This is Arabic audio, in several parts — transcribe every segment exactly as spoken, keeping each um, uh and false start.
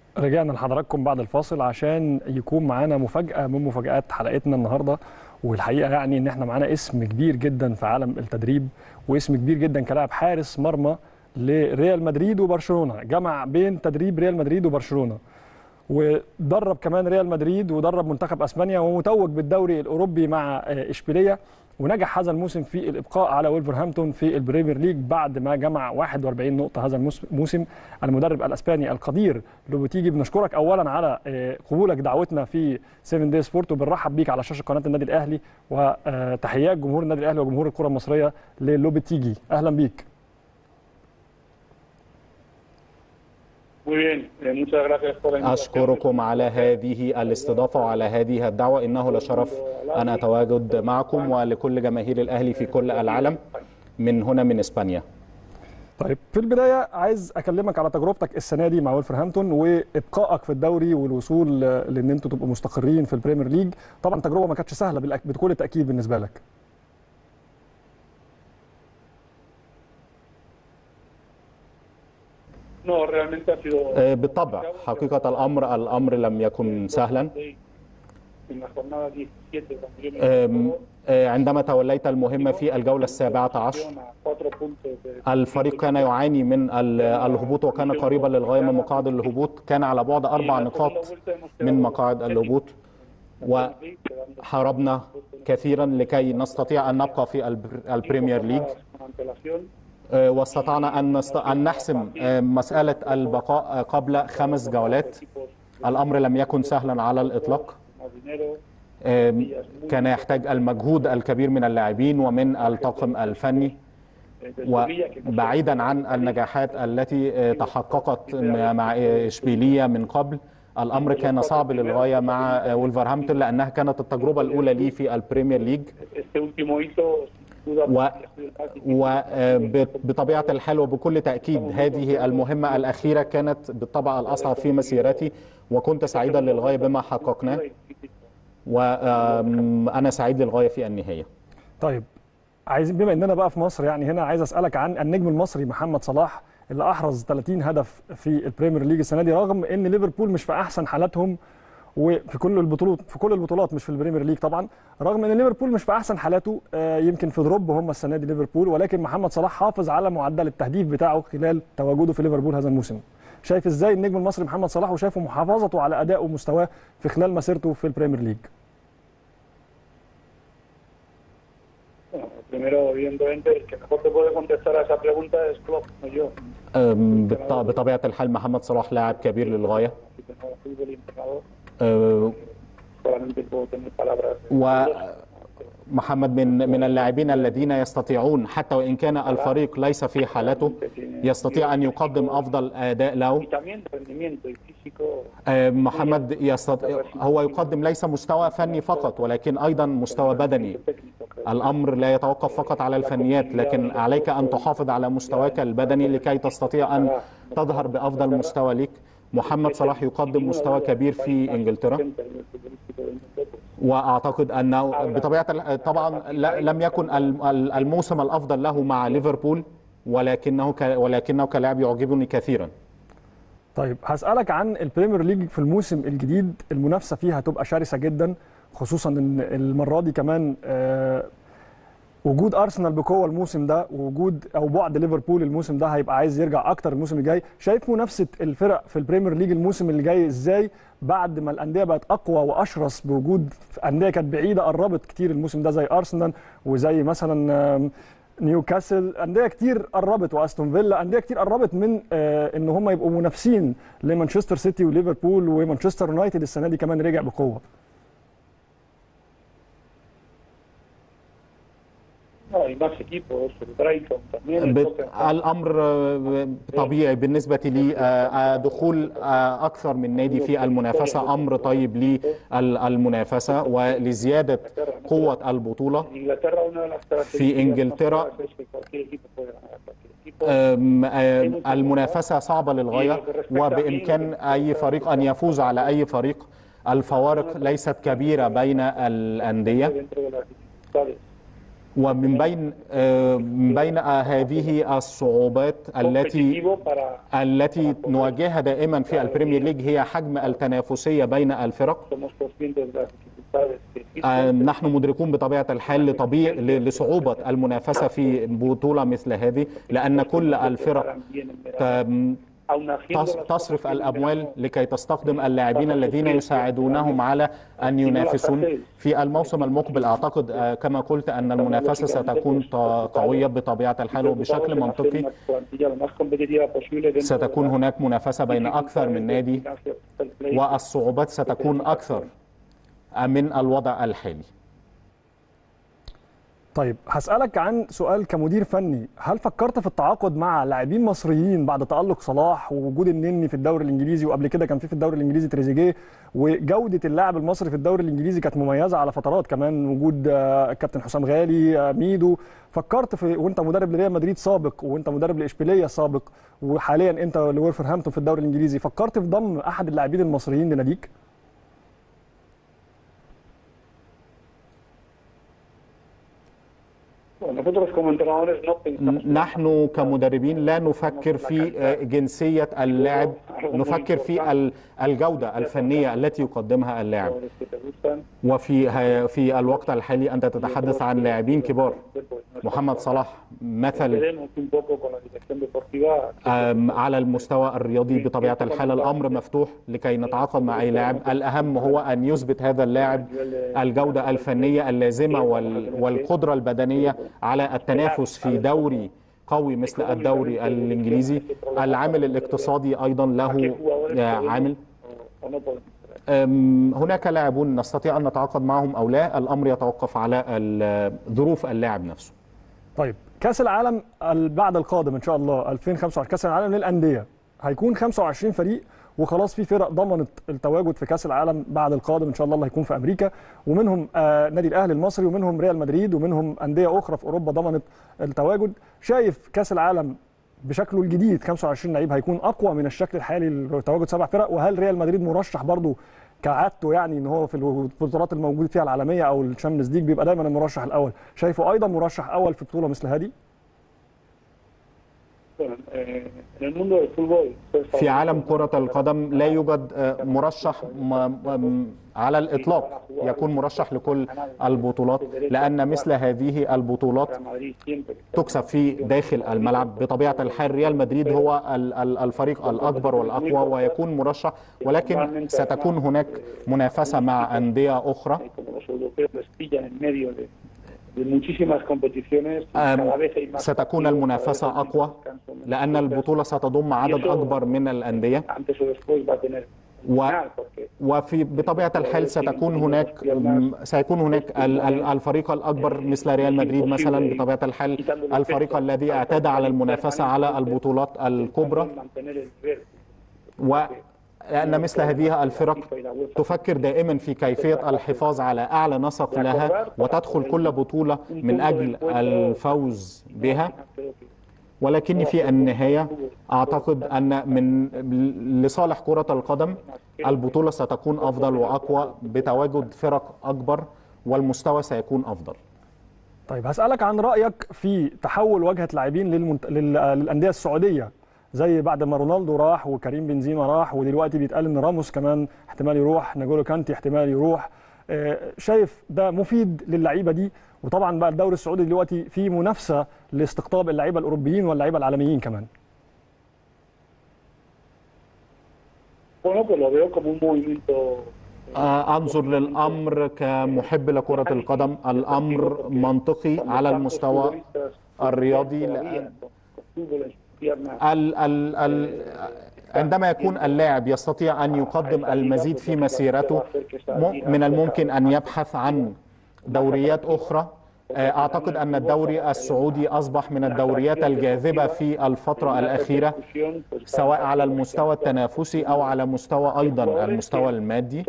رجعنا لحضراتكم بعد الفاصل عشان يكون معانا مفاجأة من مفاجآت حلقتنا النهاردة. والحقيقة يعني ان احنا معانا اسم كبير جدا في عالم التدريب، واسم كبير جدا كلاعب حارس مرمى لريال مدريد وبرشلونة، جمع بين تدريب ريال مدريد وبرشلونة، ودرب كمان ريال مدريد ودرب منتخب اسبانيا، ومتوج بالدوري الاوروبي مع اشبيليه، ونجح هذا الموسم في الابقاء على وولفرهامبتون في البريمير ليج بعد ما جمع واحد وأربعين نقطه هذا الموسم. المدرب الاسباني القدير لوبوتيجي، بنشكرك اولا على قبولك دعوتنا في سبعة داي سبورت، وبنرحب بيك على شاشه قناه النادي الاهلي، وتحيات جمهور النادي الاهلي وجمهور الكره المصريه للوبوتيجي. اهلا بيك. أشكركم على هذه الاستضافة وعلى هذه الدعوة. إنه لشرف أن أتواجد معكم ولكل جماهير الأهلي في كل العالم من هنا من إسبانيا. طيب، في البداية عايز أكلمك على تجربتك السنة دي مع وولفرهامبتون وإبقائك في الدوري والوصول لأن أنتوا تبقوا مستقرين في البريمير ليج. طبعا تجربة ما كانتش سهلة بكل تأكيد بالنسبة لك. بالطبع، حقيقة الأمر الأمر لم يكن سهلا. عندما توليت المهمة في الجولة السابعة عشر، الفريق كان يعاني من الهبوط وكان قريبا للغاية من مقاعد الهبوط، كان على بعد أربع نقاط من مقاعد الهبوط، وحاربنا كثيرا لكي نستطيع أن نبقى في البريمير ليج، واستطعنا أن أن نحسم مسألة البقاء قبل خمس جولات. الأمر لم يكن سهلا على الإطلاق، كان يحتاج المجهود الكبير من اللاعبين ومن الطاقم الفني، وبعيدا عن النجاحات التي تحققت مع إشبيلية من قبل، الأمر كان صعب للغاية مع وولفرهامبتون لأنها كانت التجربة الأولى لي في البريمير ليج، وبطبيعة الحال وبكل تأكيد هذه المهمة الأخيرة كانت بالطبع الأصعب في مسيرتي، وكنت سعيدا للغاية بما حققناه، وأنا سعيد للغاية في النهاية. طيب، عايزين بما أننا بقى في مصر، يعني هنا عايز أسألك عن النجم المصري محمد صلاح اللي أحرز ثلاثين هدف في البريمير ليج السنة دي، رغم أن ليفربول مش في أحسن حالاتهم وفي كل البطولات في كل البطولات مش في البريمير ليج طبعا، رغم ان ليفربول مش في احسن حالاته، يمكن في دروب هم السنه دي ليفربول، ولكن محمد صلاح حافظ على معدل التهديف بتاعه خلال تواجده في ليفربول هذا الموسم. شايف ازاي النجم المصري محمد صلاح، وشايفه محافظته على ادائه ومستواه في خلال مسيرته في البريمير ليج؟ بطبيعة الحال محمد صلاح لاعب كبير للغاية، ومحمد من من اللاعبين الذين يستطيعون حتى وإن كان الفريق ليس في حالته يستطيع أن يقدم أفضل أداء له. محمد يستطيع هو يقدم ليس مستوى فني فقط ولكن أيضا مستوى بدني. الأمر لا يتوقف فقط على الفنيات، لكن عليك أن تحافظ على مستواك البدني لكي تستطيع أن تظهر بأفضل مستوى لك. محمد صلاح يقدم مستوى كبير في إنجلترا، وأعتقد أنه بطبيعة طبعا لم يكن الموسم الأفضل له مع ليفربول، ولكنه ولكنه كلاعب يعجبني كثيرا. طيب، هسألك عن البريمير ليج في الموسم الجديد. المنافسة فيها هتبقى شرسة جدا، خصوصا ان المرة دي كمان آه وجود ارسنال بقوه الموسم ده، ووجود او بعد ليفربول الموسم ده هيبقى عايز يرجع اكتر الموسم الجاي. شايف منافسه الفرق في البريمير ليج الموسم اللي جاي ازاي بعد ما الانديه بقت اقوى واشرس، بوجود انديه كانت بعيده قربت كتير الموسم ده زي ارسنال وزي مثلا نيوكاسل، انديه كتير قربت، واستون فيلا، انديه كتير قربت من ان هم يبقوا منافسين لمانشستر سيتي وليفربول، ومانشستر يونايتد السنه دي كمان رجع بقوه. الأمر طبيعي بالنسبة لي، دخول أكثر من نادي في المنافسة أمر طيب للمنافسة ولزيادة قوة البطولة. في إنجلترا المنافسة صعبة للغاية، وبإمكان أي فريق أن يفوز على أي فريق. الفوارق ليست كبيرة بين الأندية، ومن بين من بين هذه الصعوبات التي التي نواجهها دائما في البريمير ليج هي حجم التنافسية بين الفرق. نحن مدركون بطبيعة الحال لطبيعة لصعوبة المنافسة في بطولة مثل هذه، لأن كل الفرق تصرف الأموال لكي تستخدم اللاعبين الذين يساعدونهم على أن ينافسون في الموسم المقبل. أعتقد كما قلت أن المنافسة ستكون قوية بطبيعة الحال، وبشكل منطقي ستكون هناك منافسة بين أكثر من نادي، والصعوبات ستكون أكثر من الوضع الحالي. طيب هسألك عن سؤال كمدير فني، هل فكرت في التعاقد مع لاعبين مصريين بعد تألق صلاح ووجود النني في الدوري الإنجليزي، وقبل كده كان في في الدوري الإنجليزي تريزيجيه، وجودة اللاعب المصري في الدوري الإنجليزي كانت مميزة على فترات، كمان وجود الكابتن حسام غالي، ميدو. فكرت في وانت مدرب لريال مدريد سابق، وانت مدرب لإشبيلية سابق، وحاليا انت لولفرهامبتون في الدوري الإنجليزي، فكرت في ضم أحد اللاعبين المصريين لناديك؟ نحن كمدربين لا نفكر في جنسية اللاعب، نفكر في الجودة الفنية التي يقدمها اللاعب. وفي في الوقت الحالي أنت تتحدث عن لاعبين كبار، محمد صلاح مثل. على المستوى الرياضي بطبيعة الحال الأمر مفتوح لكي نتعاقد مع أي لاعب، الأهم هو أن يثبت هذا اللاعب الجودة الفنية اللازمة والقدرة البدنية على التنافس في دوري قوي مثل الدوري الإنجليزي. العامل الاقتصادي أيضا له عامل. هناك لاعبون نستطيع أن نتعاقد معهم أو لا، الأمر يتوقف على ظروف اللاعب نفسه. طيب كأس العالم بعد القادم إن شاء الله ألفين وخمسة وعشرين، كأس العالم للأندية، هيكون خمسة وعشرين فريق، وخلاص في فرق ضمنت التواجد في كأس العالم بعد القادم إن شاء الله اللي هيكون في أمريكا، ومنهم آه نادي الأهلي المصري، ومنهم ريال مدريد، ومنهم أندية أخرى في أوروبا ضمنت التواجد. شايف كأس العالم بشكله الجديد خمسة وعشرين لعيب هيكون أقوى من الشكل الحالي لتواجد سبع فرق؟ وهل ريال مدريد مرشح برضو كعادته، يعني ان هو في البطولات الموجود فيها العالميه او الشامبيونز ليج بيبقى دايما المرشح الاول، شايفه ايضا مرشح اول في بطوله مثل هذه؟ في عالم كرة القدم لا يوجد مرشح على الإطلاق يكون مرشح لكل البطولات، لأن مثل هذه البطولات تكسب في داخل الملعب. بطبيعة الحال ريال مدريد هو الفريق الأكبر والأقوى ويكون مرشح، ولكن ستكون هناك منافسة مع أندية أخرى. ستكون المنافسة أقوى لأن البطولة ستضم عدد أكبر من الأندية، و وفي بطبيعة الحال ستكون هناك سيكون هناك الفريق الأكبر مثل ريال مدريد مثلا، بطبيعة الحال الفريق الذي اعتاد على المنافسة على البطولات الكبرى، و لأن مثل هذه الفرق تفكر دائما في كيفية الحفاظ على أعلى نسق لها وتدخل كل بطولة من أجل الفوز بها. ولكن في النهاية أعتقد أن من لصالح كرة القدم البطولة ستكون أفضل وأقوى بتواجد فرق أكبر، والمستوى سيكون أفضل. طيب هسألك عن رأيك في تحول واجهة لاعبين للمنت... لل... للأندية السعودية، زي بعد ما رونالدو راح وكريم بنزيما راح، ودلوقتي بيتقال ان راموس كمان احتمال يروح، نجولو كانتي احتمال يروح. شايف ده مفيد للعيبه دي؟ وطبعا بقى الدوري السعودي دلوقتي فيه منافسه لاستقطاب اللعيبه الاوروبيين واللعيبه العالميين كمان. أنظر للأمر كمحب لكرة القدم، الأمر منطقي على المستوى الرياضي، لأن ال ال ال عندما يكون اللاعب يستطيع أن يقدم المزيد في مسيرته، من الممكن أن يبحث عن دوريات أخرى. أعتقد أن الدوري السعودي أصبح من الدوريات الجاذبة في الفترة الأخيرة، سواء على المستوى التنافسي أو على مستوى أيضا المستوى المادي.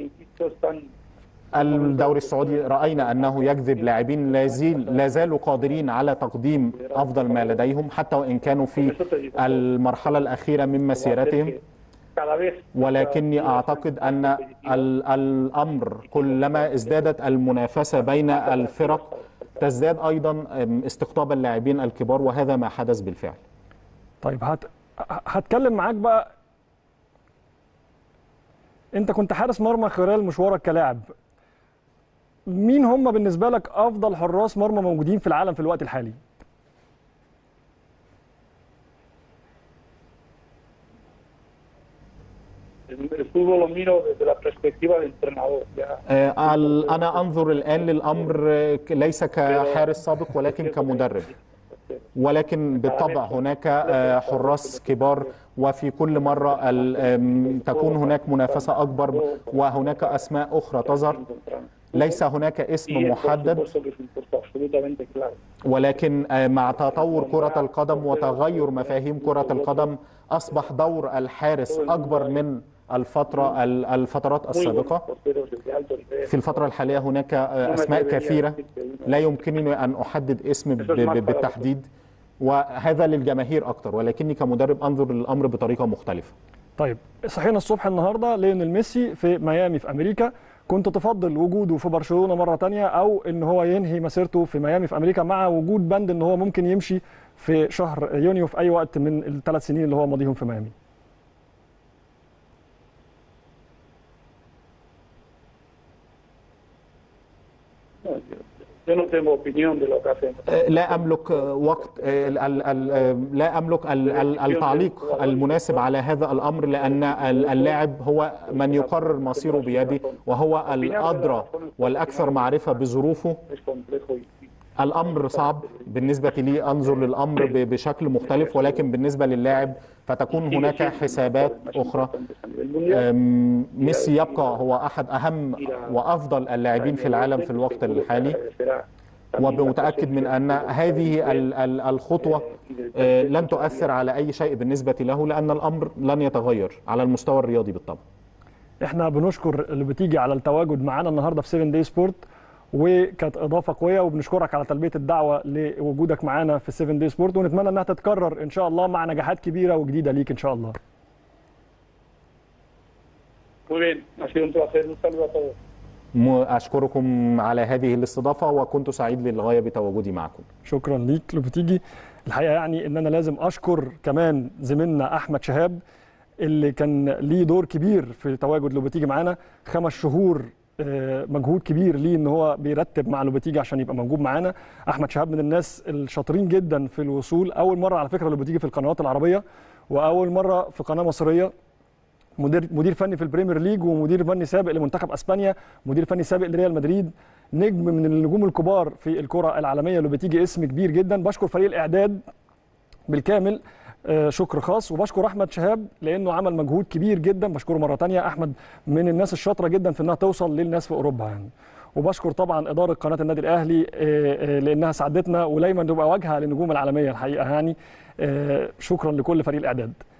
الدوري السعودي رأينا أنه يجذب لاعبين لا زالوا قادرين على تقديم أفضل ما لديهم حتى وإن كانوا في المرحلة الأخيرة من مسيرتهم، ولكني أعتقد أن الأمر كلما ازدادت المنافسة بين الفرق تزداد ايضا استقطاب اللاعبين الكبار، وهذا ما حدث بالفعل. طيب هت... هتكلم معاك بقى، انت كنت حارس مرمى خلال مشوارك كلاعب، مين هم بالنسبه لك افضل حراس مرمى موجودين في العالم في الوقت الحالي؟ أنا أنظر الآن للأمر ليس كحارس سابق ولكن كمدرب، ولكن بالطبع هناك حراس كبار، وفي كل مرة تكون هناك منافسة أكبر وهناك أسماء أخرى تظهر. ليس هناك اسم محدد، ولكن مع تطور كرة القدم وتغير مفاهيم كرة القدم أصبح دور الحارس أكبر من الفترة الفترات السابقة. في الفترة الحالية هناك أسماء كثيرة لا يمكنني أن أحدد اسم بالتحديد، وهذا للجماهير أكتر، ولكني كمدرب أنظر للأمر بطريقة مختلفة. طيب صحينا الصبح النهاردة ليونيل ميسي في ميامي في أمريكا، كنت تفضل وجوده في برشلونة مرة تانية أو إن هو ينهي مسيرته في ميامي في أمريكا، مع وجود بند إن هو ممكن يمشي في شهر يونيو في أي وقت من الثلاث سنين اللي هو ماضيهم في ميامي؟ لا أملك وقت، لا أملك التعليق المناسب على هذا الأمر، لأن اللاعب هو من يقرر مصيره بيده، وهو الأدرى والأكثر معرفة بظروفه. الأمر صعب بالنسبة لي، أنظر للأمر بشكل مختلف، ولكن بالنسبة للاعب فتكون هناك حسابات أخرى. ميسي يبقى هو أحد أهم وأفضل اللاعبين في العالم في الوقت الحالي، ومتأكد من أن هذه الخطوة لن تؤثر على أي شيء بالنسبة له، لأن الأمر لن يتغير على المستوى الرياضي بالطبع. احنا بنشكر اللي بتيجي على التواجد معنا النهارده في سفن داي سبورت، وكانت اضافه قويه، وبنشكرك على تلبيه الدعوه لوجودك معانا في سفن داي سبورت، ونتمنى انها تتكرر ان شاء الله مع نجاحات كبيره وجديده ليك ان شاء الله. أشكركم على هذه الاستضافة، وكنت سعيد للغاية بتواجدي معكم. شكرا ليك لوبتيجي. الحقيقة يعني إن أنا لازم أشكر كمان زميلنا أحمد شهاب اللي كان ليه دور كبير في تواجد لوبتيجي معانا، خمس شهور مجهود كبير ليه إن هو بيرتب مع لوبتيجي عشان يبقى موجود معانا. أحمد شهاب من الناس الشاطرين جدا في الوصول، أول مرة على فكرة لوبتيجي في القنوات العربية، وأول مرة في قناة مصرية، مدير مدير فني في البريمير ليج، ومدير فني سابق لمنتخب اسبانيا، مدير فني سابق لريال مدريد، نجم من النجوم الكبار في الكره العالميه اللي بتيجي، اسم كبير جدا. بشكر فريق الاعداد بالكامل شكر خاص، وبشكر احمد شهاب لانه عمل مجهود كبير جدا، بشكره مره ثانيه. احمد من الناس الشاطره جدا في انها توصل للناس في اوروبا يعني. وبشكر طبعا اداره قناه النادي الاهلي لانها ساعدتنا ودايما تبقى واجهه للنجوم العالميه الحقيقه يعني. شكرا لكل فريق الاعداد.